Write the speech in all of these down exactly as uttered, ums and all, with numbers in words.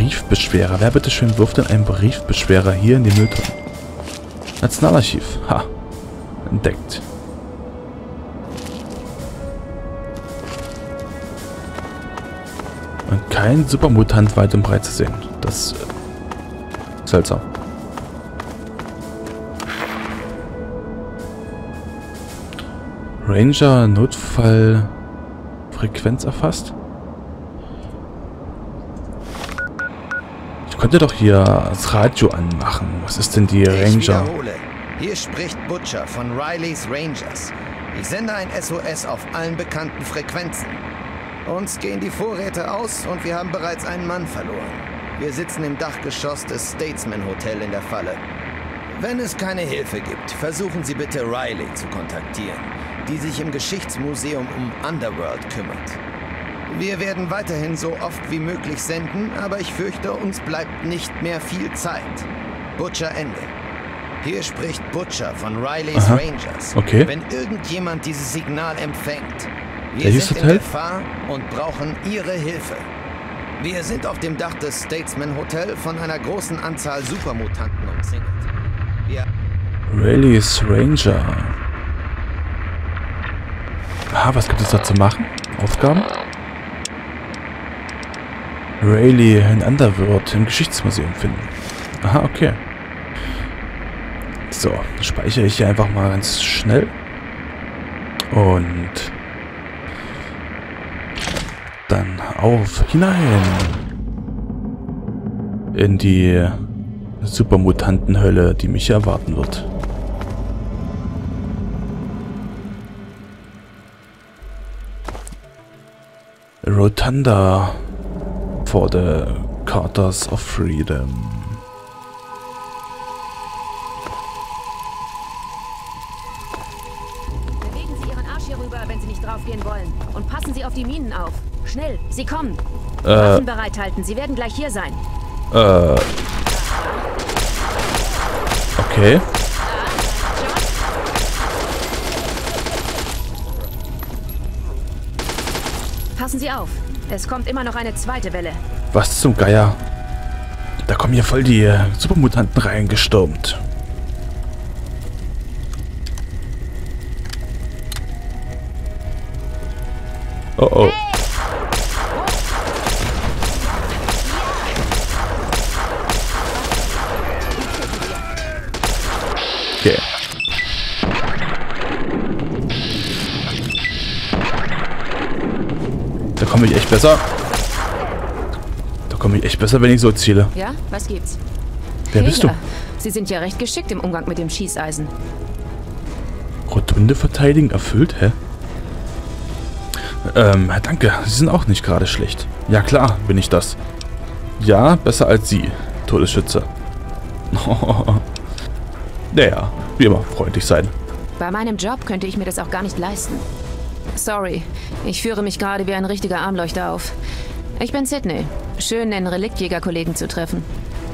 Briefbeschwerer. Wer bitteschön wirft denn einen Briefbeschwerer hier in die Mülltonne? Nationalarchiv. Ha. Entdeckt. Und kein Supermutant weit und breit zu sehen. Das ist seltsam. Ranger Notfallfrequenz erfasst. Ich könnte doch hier das Radio anmachen. Was ist denn die Ranger? Ich wiederhole. Hier spricht Butcher von Rileys Rangers. Ich sende ein S O S auf allen bekannten Frequenzen. Uns gehen die Vorräte aus und wir haben bereits einen Mann verloren. Wir sitzen im Dachgeschoss des Statesman Hotel in der Falle. Wenn es keine Hilfe gibt, versuchen Sie bitte Riley zu kontaktieren, die sich im Geschichtsmuseum um Underworld kümmert. Wir werden weiterhin so oft wie möglich senden, aber ich fürchte, uns bleibt nicht mehr viel Zeit. Butcher Ende. Hier spricht Butcher von Rileys Aha. Rangers. Okay. Wenn irgendjemand dieses Signal empfängt, wir Welches sind Hotel? in Gefahr und brauchen Ihre Hilfe. Wir sind auf dem Dach des Statesman Hotel von einer großen Anzahl Supermutanten umzingelt. Wir Rileys Ranger. Aha, was gibt es da zu machen? Aufgaben? Rayleigh in Underworld im Geschichtsmuseum finden. Aha, okay. So, speichere ich hier einfach mal ganz schnell. Und dann auf hinein in die Supermutantenhölle, die mich erwarten wird. Rotunda for the Carters of Freedom. Bewegen Sie Ihren Arsch hier rüber, wenn Sie nicht draufgehen wollen. Und passen Sie auf die Minen auf. Schnell, Sie kommen. Äh. Waffen bereithalten, Sie werden gleich hier sein. Äh. Okay. Passen Sie auf. Es kommt immer noch eine zweite Welle. Was zum Geier? Da kommen hier voll die äh, Supermutanten reingestürmt. Oh oh. Okay. Da komme ich echt besser. Da komme ich echt besser, wenn ich so ziele. Ja, was gibt's? Wer bist du? Hela, Sie sind ja recht geschickt im Umgang mit dem Schießeisen. Rotunde verteidigen erfüllt? Hä? Ähm, danke. Sie sind auch nicht gerade schlecht. Ja klar, bin ich das. Ja, besser als Sie, Todesschütze. Naja, wie immer, freundlich sein. Bei meinem Job könnte ich mir das auch gar nicht leisten. Sorry, ich führe mich gerade wie ein richtiger Armleuchter auf. Ich bin Sydney. Schön, einen Reliktjäger-Kollegen zu treffen.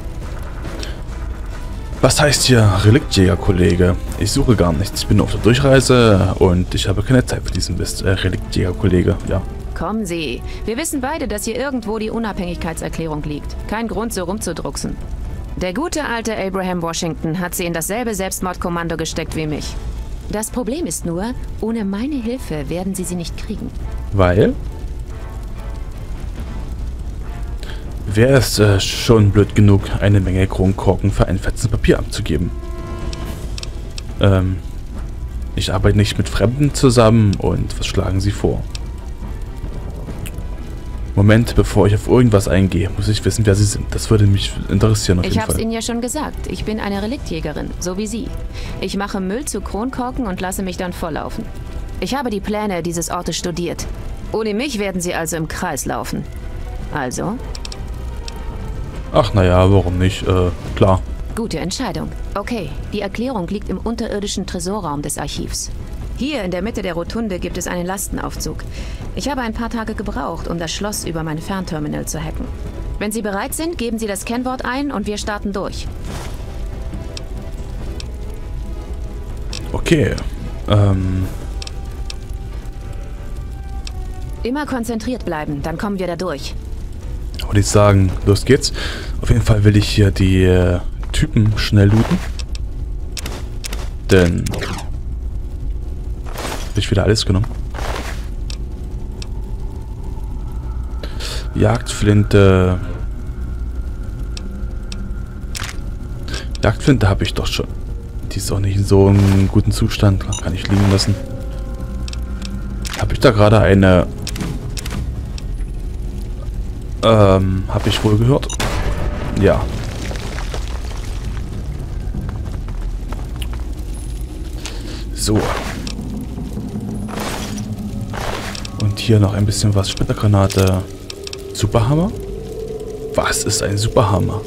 Was heißt hier Reliktjäger-Kollege? Ich suche gar nichts. Ich bin auf der Durchreise und ich habe keine Zeit für diesen Mist. Äh, Reliktjäger-Kollege, ja. Kommen Sie. Wir wissen beide, dass hier irgendwo die Unabhängigkeitserklärung liegt. Kein Grund, so rumzudrucksen. Der gute alte Abraham Washington hat sie in dasselbe Selbstmordkommando gesteckt wie mich. Das Problem ist nur, ohne meine Hilfe werden sie sie nicht kriegen. Weil? Wer ist äh, schon blöd genug, eine Menge Kronkorken für ein fettes Papier abzugeben? Ähm, ich arbeite nicht mit Fremden zusammen und was schlagen sie vor? Moment, bevor ich auf irgendwas eingehe, muss ich wissen, wer sie sind. Das würde mich interessieren auf Ich jeden hab's Fall. Ihnen ja schon gesagt, ich bin eine Reliktjägerin, so wie Sie. Ich mache Müll zu Kronkorken und lasse mich dann volllaufen. Ich habe die Pläne dieses Ortes studiert. Ohne mich werden Sie also im Kreis laufen. Also? Ach naja, warum nicht? Äh, klar. Gute Entscheidung. Okay, die Erklärung liegt im unterirdischen Tresorraum des Archivs. Hier in der Mitte der Rotunde gibt es einen Lastenaufzug. Ich habe ein paar Tage gebraucht, um das Schloss über mein Fernterminal zu hacken. Wenn Sie bereit sind, geben Sie das Kennwort ein und wir starten durch. Okay. Ähm. Immer konzentriert bleiben, dann kommen wir da durch. würde ich sagen, los geht's. Auf jeden Fall will ich hier die äh, Typen schnell looten. Denn... Habe ich wieder alles genommen. Jagdflinte... Jagdflinte habe ich doch schon. Die ist auch nicht in so einem guten Zustand. Kann ich liegen lassen. Habe ich da gerade eine... Ähm, habe ich wohl gehört? Ja. So. Und hier noch ein bisschen was. Splittergranate. Superhammer? Was ist ein Superhammer?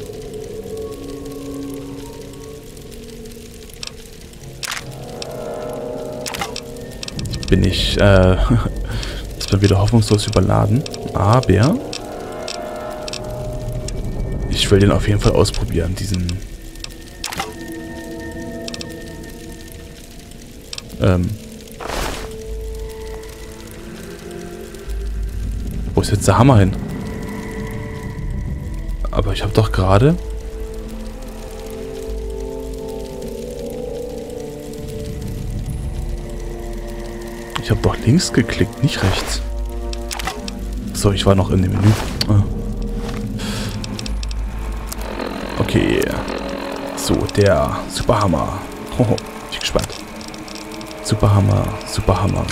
Bin ich, äh, ist mal wieder hoffnungslos überladen. Aber ich will den auf jeden Fall ausprobieren, diesen ähm wo ist jetzt der Hammer hin? Aber ich habe doch gerade Ich habe doch links geklickt, nicht rechts. So, ich war noch in dem Menü. Ah. Okay. So, der Superhammer. Hoho, bin ich gespannt. Superhammer, Superhammer.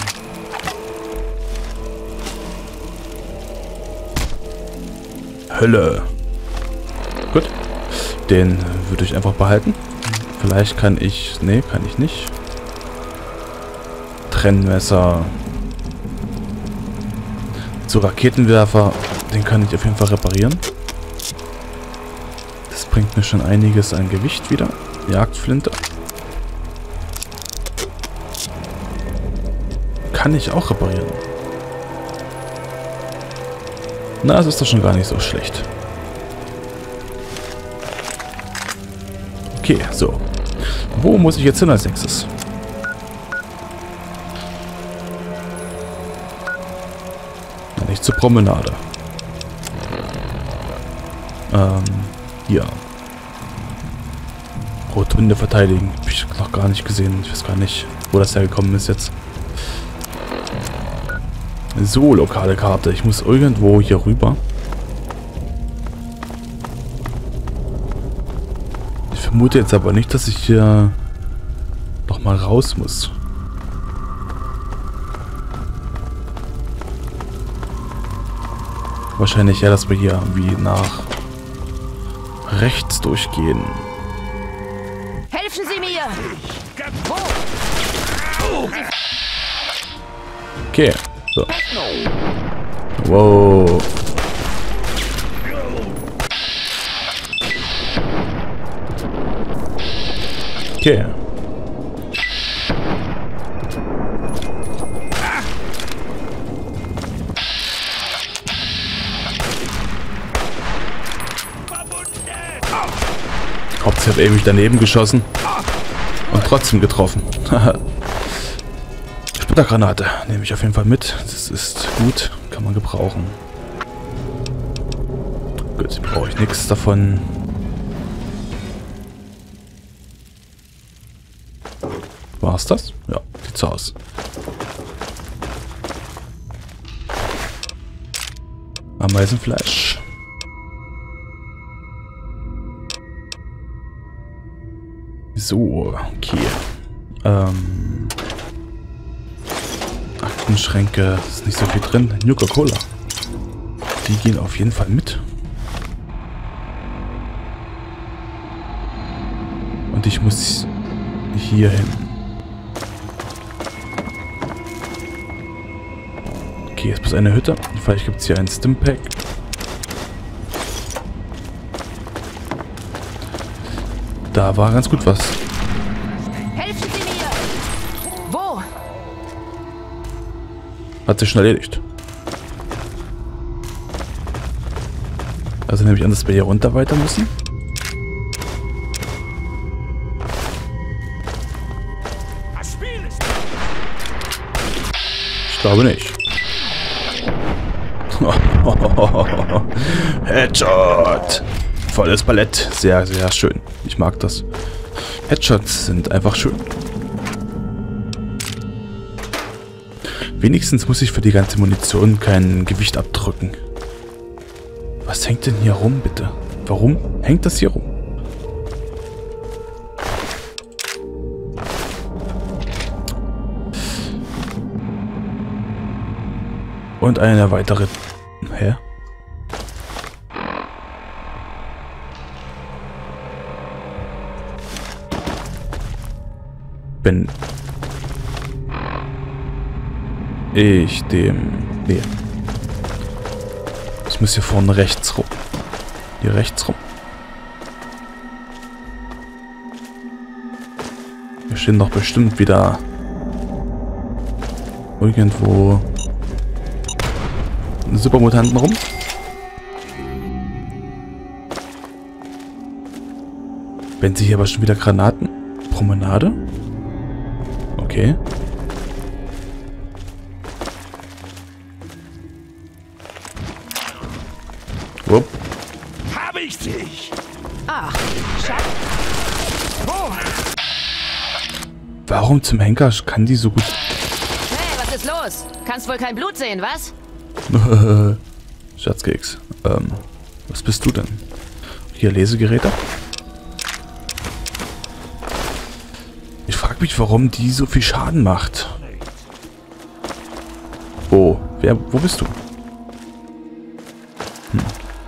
Hölle. Gut. Den würde ich einfach behalten. Vielleicht kann ich... Nee, kann ich nicht. Trennmesser. So, Raketenwerfer. Den kann ich auf jeden Fall reparieren. Das bringt mir schon einiges an Gewicht wieder. Jagdflinte. Kann ich auch reparieren. Na, das ist doch schon gar nicht so schlecht. Okay, so. Wo muss ich jetzt hin als nächstes? Na, nicht zur Promenade. Ähm, hier. Rotunde verteidigen. Hab ich noch gar nicht gesehen. Ich weiß gar nicht, wo das hergekommen ist jetzt. So, lokale Karte. Ich muss irgendwo hier rüber. Ich vermute jetzt aber nicht, dass ich hier noch mal raus muss. Wahrscheinlich eher, dass wir hier wie nach rechts durchgehen. Helfen Sie mir! Okay. So. Wow. Okay. Hauptsache, ich habe ewig daneben geschossen und trotzdem getroffen. Splittergranate nehme ich auf jeden Fall mit. Das ist gut. Kann man gebrauchen. Gut, brauche ich nichts davon. War's das? Ja, sieht so aus. Ameisenfleisch. So, okay. Ähm... Aktenschränke, ist nicht so viel drin. Nuka-Cola. Die gehen auf jeden Fall mit. Und ich muss hier hin. Okay, jetzt bis eine Hütte. Vielleicht gibt es hier ein Stimpack. Da war ganz gut was. Helfen Sie mir! Wo? Hat sich schon erledigt. Also nehme ich an, dass wir hier runter weiter müssen. Ich glaube nicht. Headshot. Volles Ballett. Sehr, sehr schön. Ich mag das. Headshots sind einfach schön. Wenigstens muss ich für die ganze Munition kein Gewicht abdrücken. Was hängt denn hier rum, bitte? Warum hängt das hier rum? Und eine weitere... Hä? Wenn... ich dem... Nee. Ich muss hier vorne rechts rum. Hier rechts rum. Hier stehen doch bestimmt wieder... irgendwo... Supermutanten rum. Wenn sie hier aber schon wieder Granaten. Promenade. Okay. Wupp. Hab ich dich! Ach, Schatz. Oh. Warum zum Henker kann die so gut... Hey, was ist los? Kannst wohl kein Blut sehen, was? Schatzkeks. Ähm, was bist du denn? Hier Lesegeräte? Ich frage mich, warum die so viel Schaden macht. Oh, wer, wo bist du? Hm.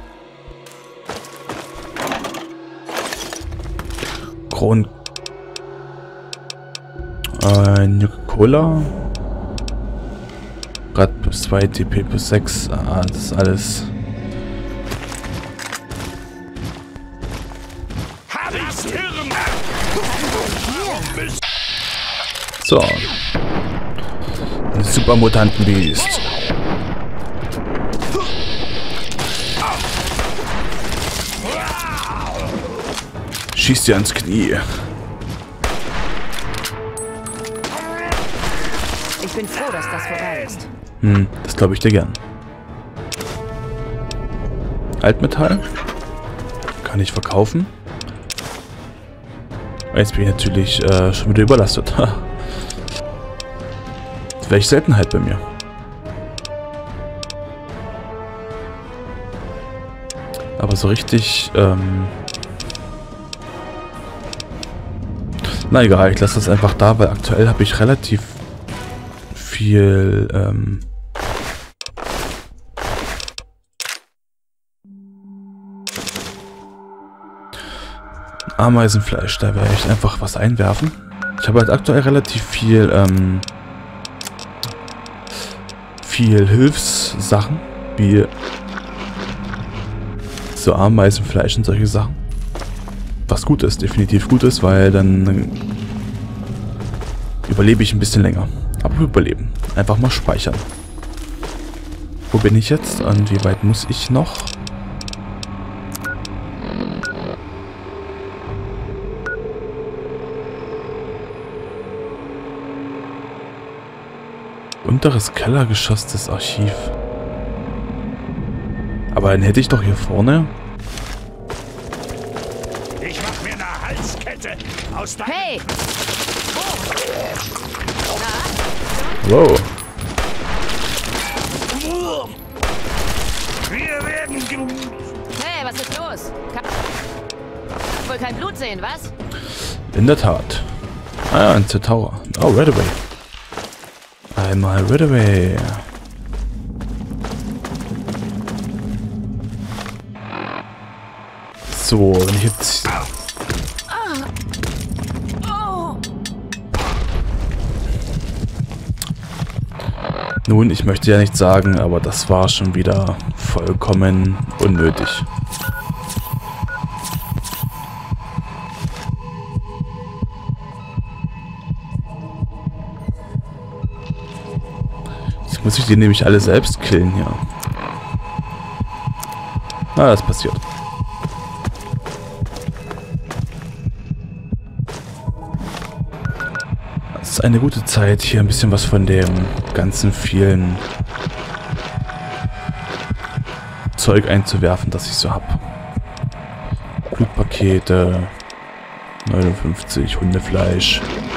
Kron... Äh, Nuka-Cola... Rad plus zwei, T P plus sechs, ah, das ist alles. So. Ein Supermutantenbiest. Schießt dir ans Knie. Ich bin froh, dass das vorbei ist. Hm, das glaube ich dir gern. Altmetall. Kann ich verkaufen. Jetzt bin ich natürlich äh, schon wieder überlastet. Das wäre ich Seltenheit bei mir. Aber so richtig... Ähm Na egal, ich lasse das einfach da, weil aktuell habe ich relativ viel... Ähm Ameisenfleisch, da werde ich einfach was einwerfen. Ich habe halt aktuell relativ viel, ähm, viel Hilfssachen, wie so Ameisenfleisch und solche Sachen. Was gut ist, definitiv gut ist, weil dann überlebe ich ein bisschen länger. Aber überleben. Einfach mal speichern. Wo bin ich jetzt und wie weit muss ich noch? Unteres Kellergeschoss des Archiv. Aber dann hätte ich doch hier vorne... Ich mach mir eine Halskette aus deinem... Hey! Wow. Wir werden... Hey, was ist los? Kann wohl kein Blut sehen, was? In der Tat. Ah ja, ein Z-Tower. Oh, Redaway. Einmal Redaway. So, wenn ich jetzt... Nun, ich möchte ja nicht sagen, aber das war schon wieder vollkommen unnötig. Jetzt muss ich die nämlich alle selbst killen hier. Ah, das passiert. Es ist eine gute Zeit, hier ein bisschen was von dem ganzen vielen Zeug einzuwerfen, das ich so habe. Blutpakete, neunundfünfzig, Hundefleisch.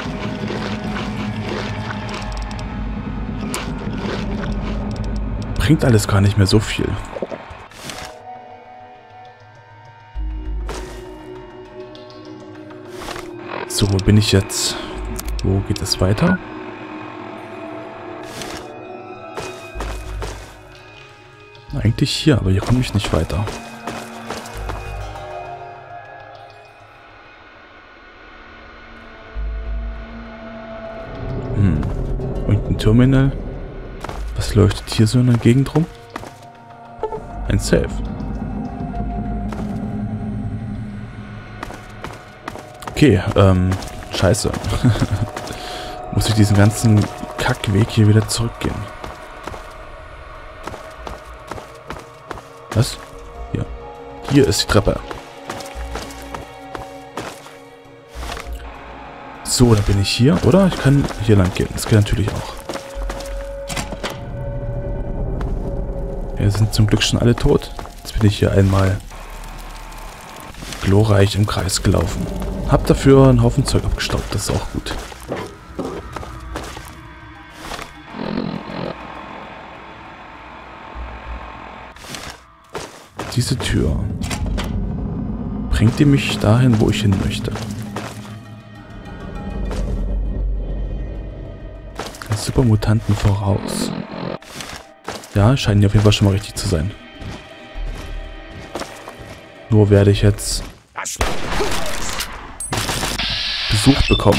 Bringt alles gar nicht mehr so viel. So, wo bin ich jetzt? Wo geht es weiter? Eigentlich hier, aber hier komme ich nicht weiter. Hm. Und ein Terminal. Was leuchtet hier so in der Gegend rum? Ein Safe. Okay, ähm, scheiße. Muss ich diesen ganzen Kackweg hier wieder zurückgehen. Was? Hier. Hier ist die Treppe. So, dann bin ich hier, oder? Ich kann hier lang gehen. Das geht natürlich auch. Wir sind zum Glück schon alle tot. Jetzt bin ich hier einmal glorreich im Kreis gelaufen. Hab dafür einen Haufen Zeug abgestaubt. Das ist auch gut. Diese Tür. Bringt die mich dahin, wo ich hin möchte? Supermutanten voraus. Ja, scheinen die auf jeden Fall schon mal richtig zu sein. Nur werde ich jetzt Besuch bekommen.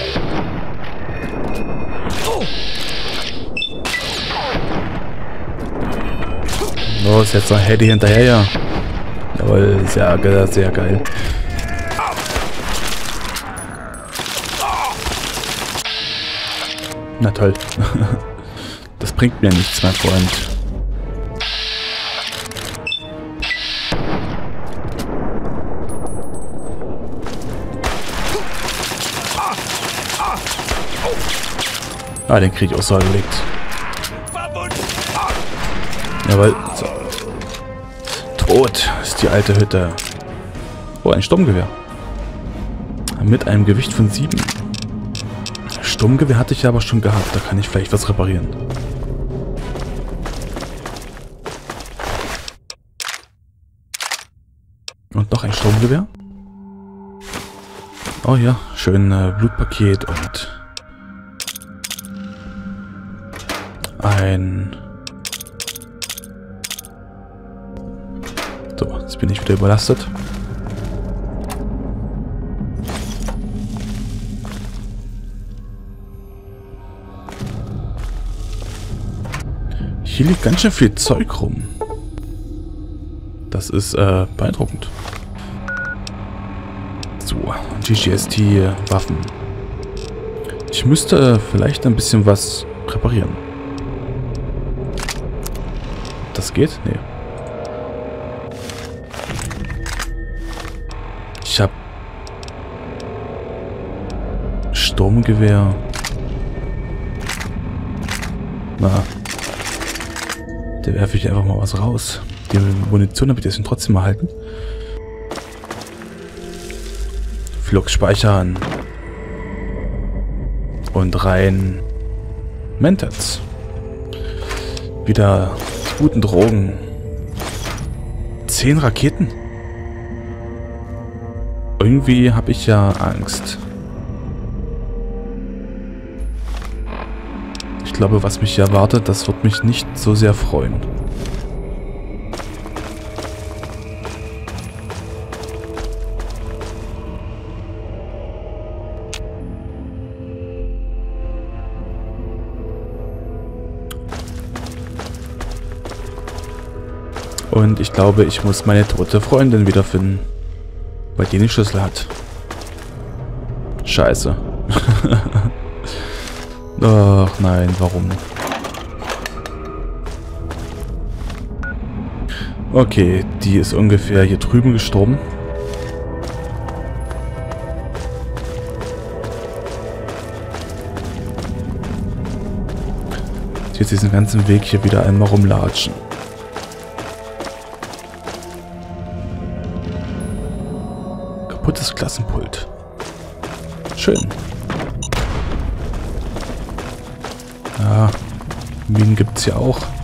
Los, jetzt noch Hedy hinterher, ja. Jawohl, sehr, sehr geil. Na toll. Das bringt mir nichts, mein Freund. Ah, den krieg ich auch so gelegt. Jawohl. So. Tot ist die alte Hütte. Oh, ein Sturmgewehr. Mit einem Gewicht von sieben. Sturmgewehr hatte ich ja aber schon gehabt. Da kann ich vielleicht was reparieren. Und noch ein Sturmgewehr. Oh ja, schön äh, Blutpaket und ein... So, jetzt bin ich wieder überlastet. Hier liegt ganz schön viel Zeug rum. Das ist äh, beeindruckend. So, G G S T-Waffen. Ich müsste vielleicht ein bisschen was reparieren. Das geht? Nee. Ich habe Sturmgewehr. Na. Da werfe ich einfach mal was raus. Die Munition habe ich deswegen trotzdem erhalten. Flux speichern. Und rein Mentats. Wieder die guten Drogen. Zehn Raketen. Irgendwie habe ich ja Angst. Ich glaube, was mich hier erwartet, das wird mich nicht so sehr freuen. Und ich glaube, ich muss meine tote Freundin wiederfinden, weil die den Schlüssel hat. Scheiße. Ach nein, warum? Okay, die ist ungefähr hier drüben gestorben. Jetzt diesen ganzen Weg hier wieder einmal rumlatschen. Kaputtes Klassenpult. Schön. Ja, Minen gibt's ja auch.